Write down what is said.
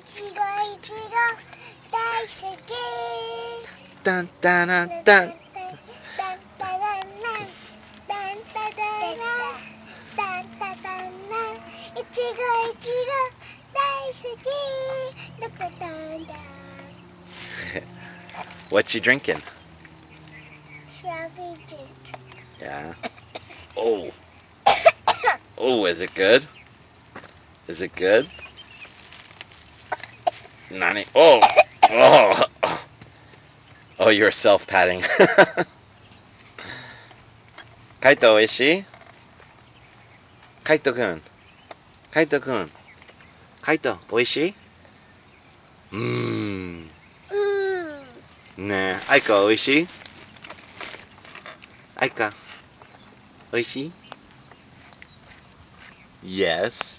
ちご大好き。 タンタランタン。 タンタランランタンタランランタンタランランいちご大好き。タタタンタン What you drinking? Strawberry drink. Yeah. Oh. Oh, is it good? Is it good? Nani? Oh. Oh. Oh, you're self-patting. Kaito, oishii? Kaito-kun. Kaito-kun. Kaito, oishii? Mmm. Nah. Aiko, oishii? Aika, oishii? Yes.